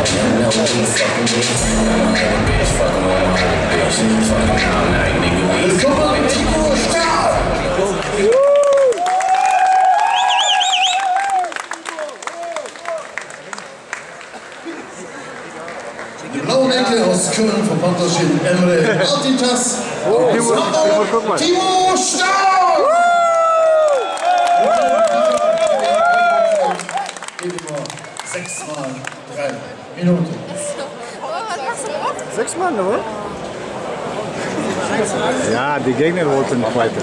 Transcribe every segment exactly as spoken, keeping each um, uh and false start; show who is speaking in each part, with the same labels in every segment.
Speaker 1: Willkommen, Timo Stahl! Die blauen Enkel aus Köln vom Pantherschild Emre Altitas aus Hamburg, Timo Stahl! Geht immer sechs mal drei Minuten.
Speaker 2: Sechs Mann, oder? Ja, die Gegner wollten noch weiter.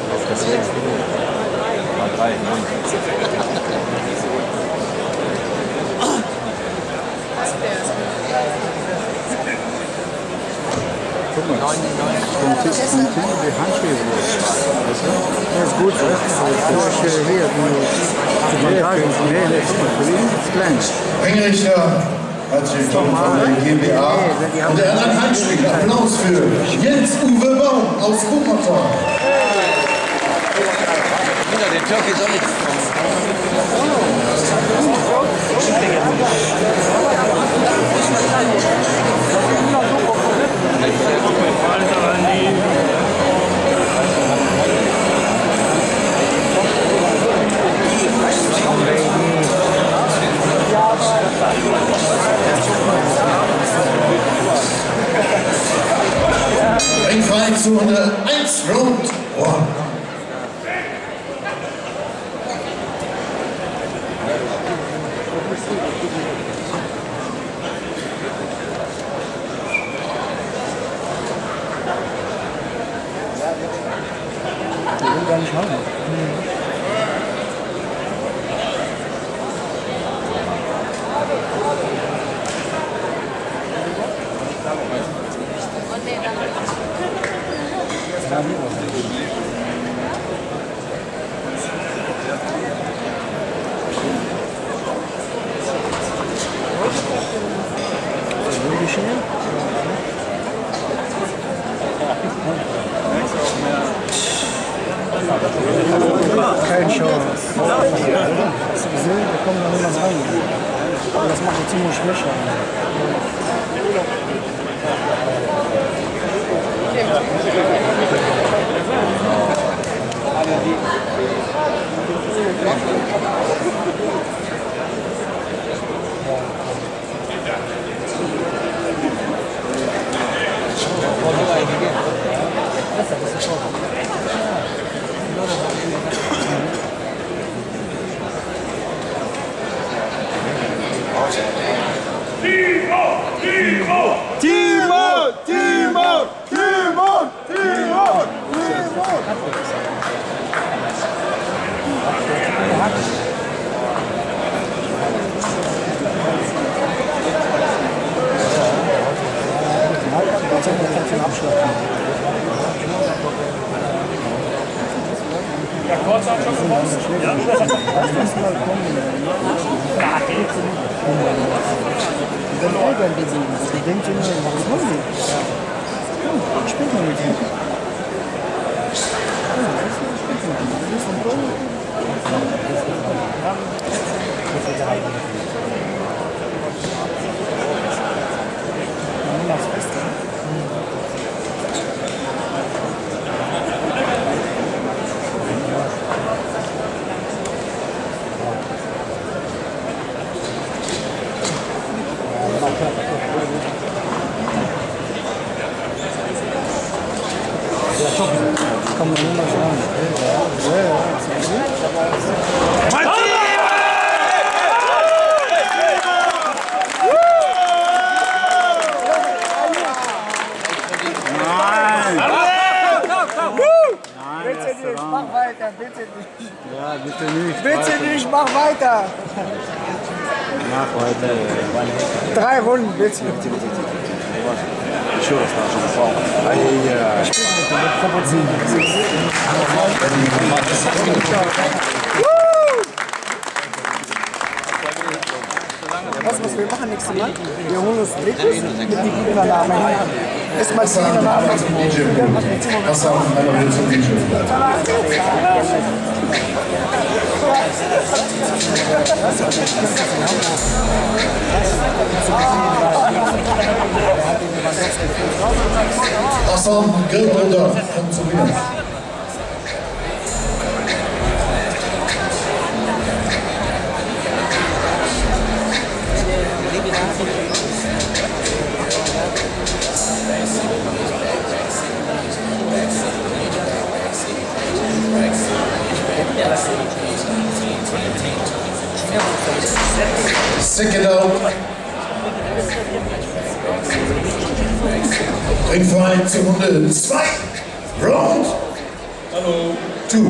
Speaker 2: Guck mal, vom Tisch, vom Tisch, die Handschuhe. Das ist gut, oder? Das ist hier, die Montage. Nee, nee, guck mal, für ihn ist klein.
Speaker 1: Ringrichter, herzlich willkommen von der GmbH. Und der anderen Heimspiel, Applaus für Jens-Uwe Baum aus Wuppertal.
Speaker 3: Der Türke soll nicht
Speaker 1: Ringfrei zu Runde eins, Round eins.
Speaker 2: Ich will gar nicht machen. Kein Show. Hast du gesehen? Da kommt noch niemand rein. Aber das macht Timo schwächer.
Speaker 4: Timo! Timo!
Speaker 2: Timo! Timo! Timo! Timo!
Speaker 4: Der Kurz hat schon gewonnen. Ja?
Speaker 2: Dann ärgern die sie. Die denkt immer, was wollen die? Komm, spielt mal mit ihm. Das ist ein Goal. Das ist fest. Kann man nur mal schauen. Ja, ja, bitte nicht, mach weiter, bitte nicht. Ja, bitte nicht. Bitte nicht, mach weiter. Mach weiter. Drei Runden, bitte.
Speaker 3: Ich höre das nach schon vor.
Speaker 2: Ja, ich spiele mit dem Provozieren. Was, was wir machen nächstes Mal? Wir holen uns Trikots mit den Gegnernamen. Erstmal die Gegnernamen.
Speaker 1: Was sagen wir zum D J? Hassan Grillbruder kommt zu mir. Stick it out. Ringfrei zur Runde zwei. Round. Hallo. Two.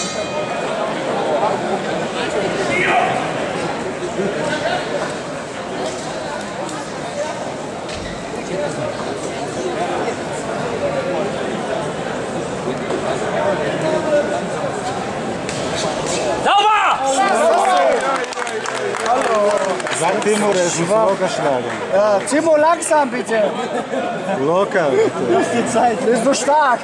Speaker 2: Sag Timo, der ist locker schlagen.
Speaker 5: Ja, Timo, langsam bitte.
Speaker 2: Locker, bitte.
Speaker 5: Du hast die Zeit, du bist so stark.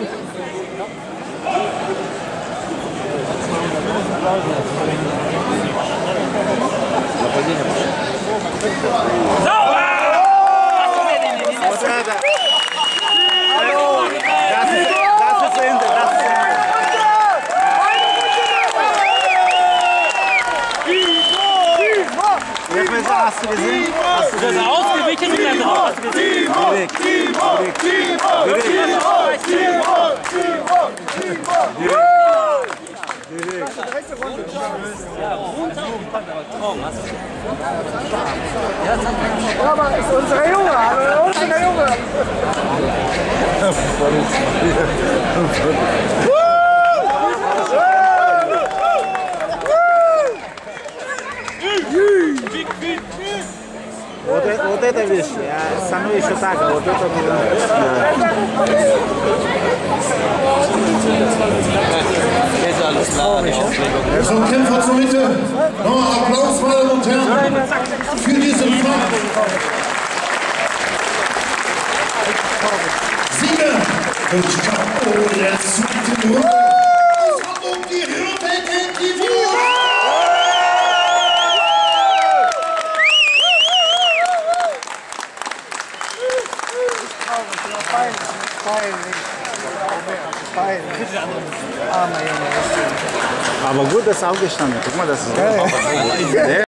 Speaker 2: Hast du gesehen? Hast du
Speaker 4: Das ist ausgewichen und bleibt drauf. Hast du gesehen?
Speaker 2: Direkt. Direkt. Direkt.
Speaker 5: Ja, aber ist unsere Junge, also unsere Junge.
Speaker 2: Вот это, вот это видишь, я со мной еще так, вот это мне нравится.
Speaker 1: So, Kämpfer zur Mitte. Nochmal Applaus, meine Damen und Herren, für diesen Kampf. Sieger durch K O der zweiten Runde. Aus Hamburg die Rebecca Divo.
Speaker 2: Aber gut, das ist aufgestanden. Guck mal, das ist geil.